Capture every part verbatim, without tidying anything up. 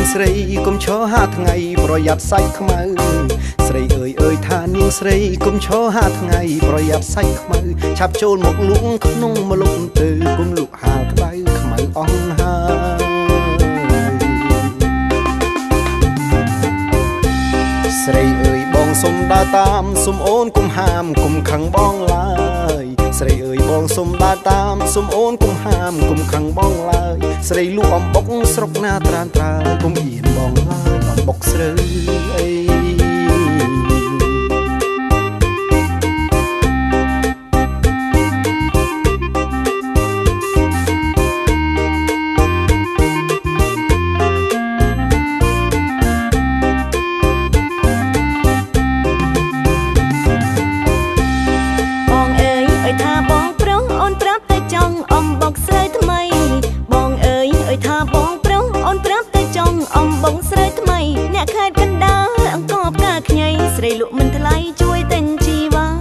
ស្រីកុំឈរហាថ្ងៃប្រយ័ត្នសាច់ខ្មៅស្រីអើយអើយថានាងស្រីកុំឈរហាថ្ងៃប្រយ័ត្នសាច់ខ្មៅឆាប់ចូលមកលក់ក្នុងមកលុកទៅកុំលក់ហាលក្តៅខ្មៅអស់ហើយស្រីអើយបងសុំដើរតាមសុំអូនកុំហាមកុំខឹងបងឡើយស្រីអើយបងសុំដើរតាមសុំអូនកុំហាមកុំខឹងបងឡើយស្រីលក់អំបុកស្រុកណាត្រានត្រើយកុំអៀនបងឡើយអំបុកស្រូវអីស្រីលក់មិនថ្លៃជួយទិញជីវ៉ា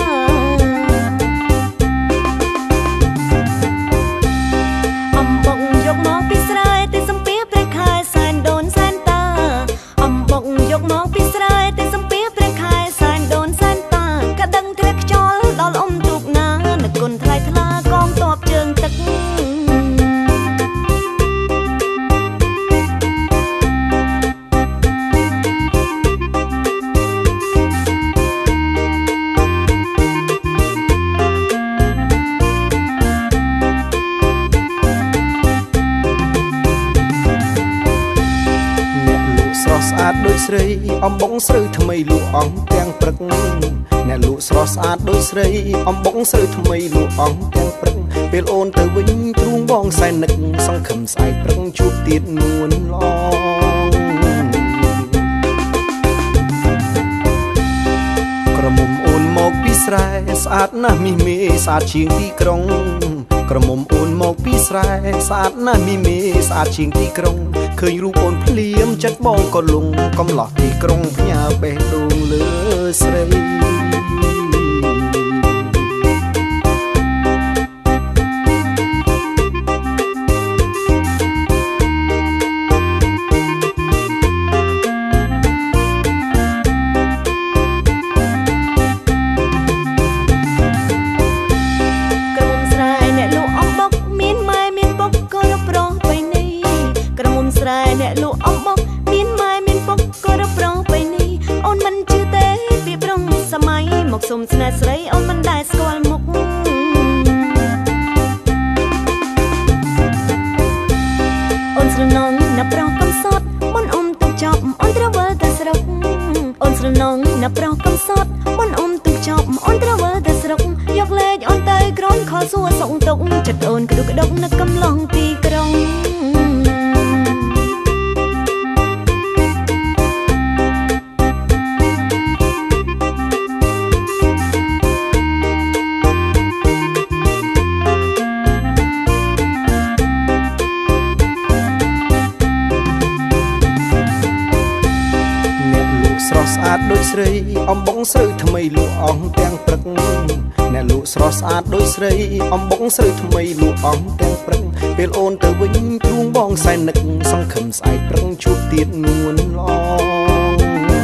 អំបុកយកមកពីស្រែទៅសំពៀព្រះខែសែនដូនសែនតាអំបុកយកមកពីស្រែទៅសំពៀព្រះខែសែនដូនសែនតាក៏ដឹងធ្លាក់ខ្យល់ដល់អ៊ំទូកណានឹកគុណថ្លៃថ្លាកងតបជើងទឹកស្អាតដូចស្រីអំបុកស្រូវថ្មីលក់អស់ទាំងព្រឹកអ្នកលក់ស្រស់ស្អាតដូចស្រីអំបុកស្រូវថ្មីលក់អស់ទាំងព្រឹកពេលអូនទៅវិញទ្រូងបងសែននឹកសង្ឃឹមស្អែកព្រឹកជួបទៀតនួនឡងក្រមុំអូនមកពីស្រែស្អាតណាស់មីមេស្អាតជាងទីក្រុងក្រមុំអូនមកពីស្រែស្អាតណាស់មីមេស្អាតជាងទីក្រុងឃើញរូបអូនភ្លាមចិត្តបងក៏លងកំឡោះទីក្រុងផ្ញើបេះដូងលើស្រីអ្នកលក់អំបុកមានម៉ែមានពុកក៏រប្រងបីនេះអូនមិនជឿទេពីប្រងសម័យមកសុំស្នេហ៍ស្រីអូនមិនដែលស្គាល់មុខអូនស្រណងណាប្រុសកំសត់មុនអ៊ំទុកចប់អូនត្រូវវិលទៅស្រុកអូនស្រណងណាប្រុសកំសត់មុនអ៊ំទុកចប់អូនត្រូវវិលទៅស្រុកយកលេខអូនទៅក្រនខលសួរសុកទុកចិត្តអូនក្ដុកក្ដុកនៅកំឡុងទីក្រុងស្អាតដូចស្រីអំបុកស្រូវថ្មីលក់អស់ទាំងព្រឹកអ្នកលក់ស្រស់ស្អាតដូចស្រីអំបុកស្រូវថ្មីលក់អស់ទាំងព្រឹកពេលអូនទៅវិញទ្រូងបងសែននឹកសង្ឃឹមស្អែកព្រឹកជួបទៀតនួនឡង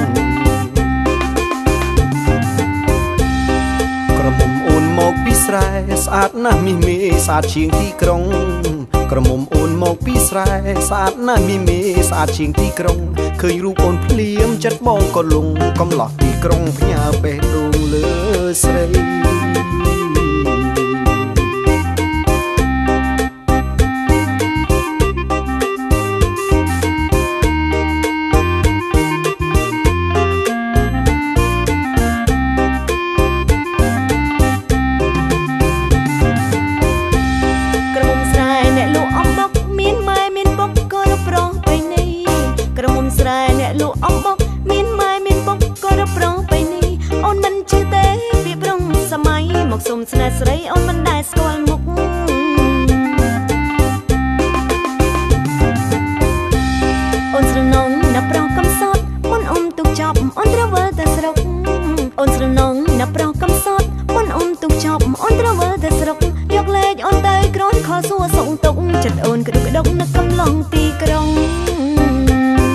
ក្រមុំអូនមកពីស្រែស្អាតណាស់មីមេស្អាតជាងទីក្រុងក្រមុំអូនមកពីស្រែស្អាតណាស់មីមេស្អាតជាងទីក្រុងឃើញរូបអូនភ្លាមចិត្តបងក៏លងកំឡោះទីក្រុងផ្ញើបេះដូងលើស្រីក្រមុំស្រែអ្នកលក់អំបុកមានម៉ែមានពុកក៏រប្រងបីនេះក្រមុំស្រែអ្នកលក់អំបុកមានម៉ែមានពុកក៏រប្រងបីនេះអូនមិនជឿទេពីប្រងសម័យមកសុំស្នេហ៍ស្រីអូនមិនដែលស្គាល់មុខអូនស្រណងណាប្រុសកំសត់មុនអ៊ំទុកចប់អូនត្រូវវិលទៅស្រុកអូនស្រណងណាប្រុសកំសត់មុនអ៊ំទុកចប់អូនត្រូវវិលទៅស្រុកយកលេខអូនទៅក្រនខលសួរសុកទុកចិត្តអូនក្ដុកក្ដុកនឹកកំឡុងទីក្រុង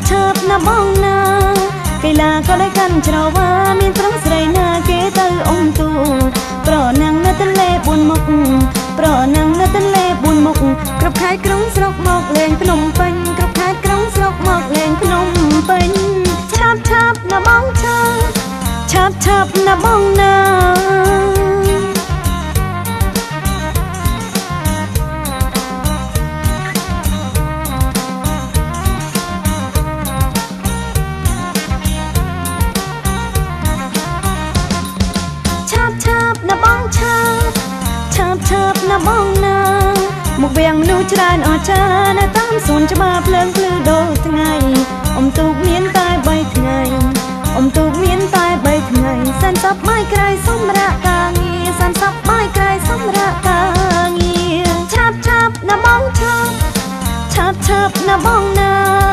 ឆាប់ណាបងណាកីឡាក៏ได้កាន់ច្រវាមានប្រុសស្រីណាគេទៅអ៊ំទូប្រណាំងនៅទន្លេបួនមុខប្រណាំងនៅទន្លេបួនមុខគ្រប់ខេត្តក្រុងស្រុកមកលេងភ្នំពេញគ្រប់ខេត្តក្រុងស្រុកមកលេងភ្នំពេញឆាប់ឆាប់ណាបងឆាប់ឆាប់ឆាប់ណាបងណាណាបងណាមកវៀងមនុស្សច្រើនអស្ចារ្យនៅតាមសួនច្បារភ្លើងភ្លឺដូចថ្ងៃអ៊ំទូកមានតែបីថ្ងៃអ៊ំទូកមានតែបីថ្ងៃសែនសប្បាយក្រៃសម្រាប់ការងារសែនសប្បាយក្រៃសម្រាប់ការងារឆាប់ឆាប់ណាបងឆាប់ឆាប់ឆាប់ណាបងណា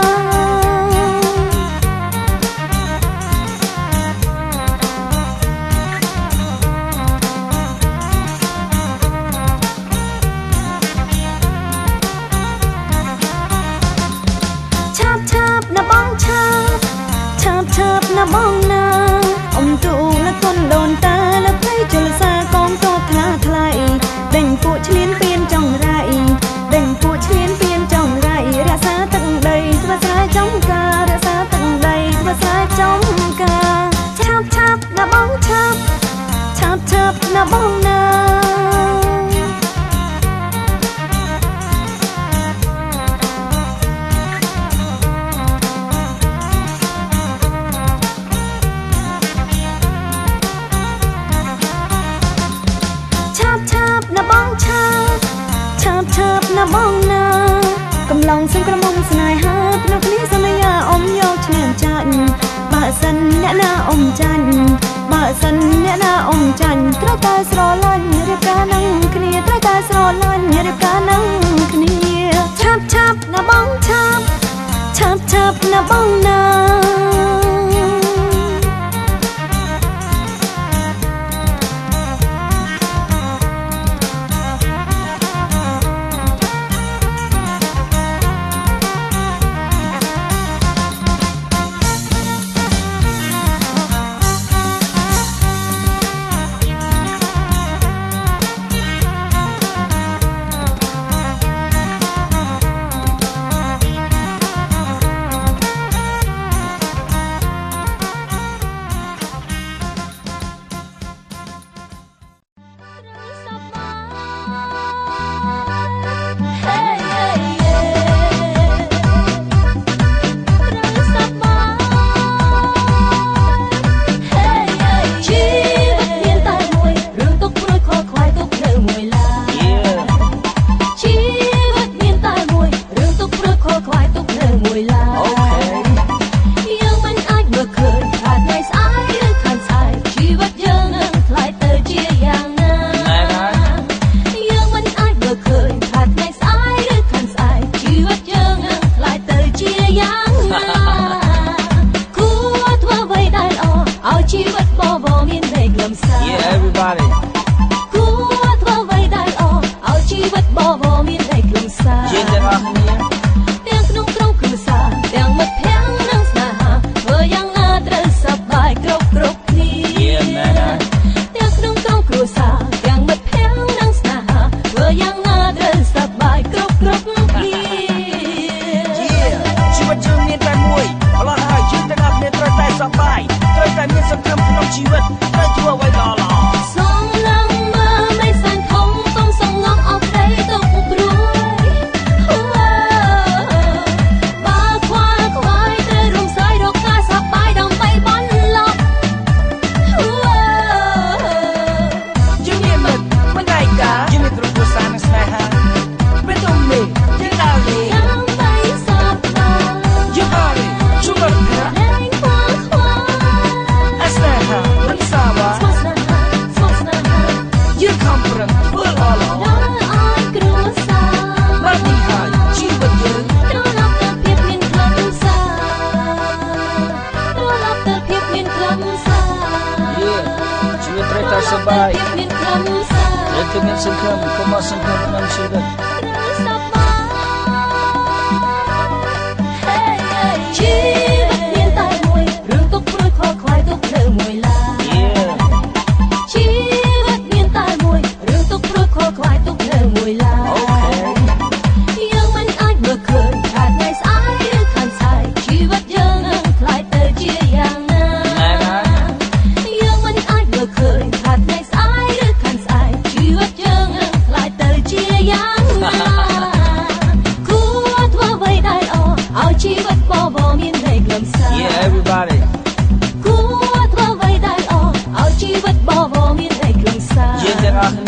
ណាបងណាអ៊ំទូលគុណដូនតាលភ័យជលសាកងតបថ្លាថ្លៃដេញពួកឈ្លានពៀនចង់រៃដេញពួកឈ្លានពៀនចង់រៃរក្សាទឹកដីធ្វើស្រែចំការរក្សាទឹកដីធ្វើស្រែចំការឆាប់ឆាប់ណាបងឆាប់ឆាប់ឆាប់ណាបងណាណាបងណាកំឡុងសង្ក្រមុំស្នេហាភ្នំនេះសន្យាអ៊ំយកឈ្នះចាញ់បើសិនអ្នកណាអ៊ំចាញ់បើសិនអ្នកណាអ៊ំចាញ់ត្រូវតែស្រឡាញ់រៀបការនឹងគ្នាត្រូវតែស្រឡាញ់រៀបការនឹងគ្នាឆាប់ឆាប់ណាបងឆាប់ឆាប់ឆាប់ណាបងណាមានសង្ឃឹមកុំមកសង្ឃឹមក្នុងជីវិតជីទាំងអស់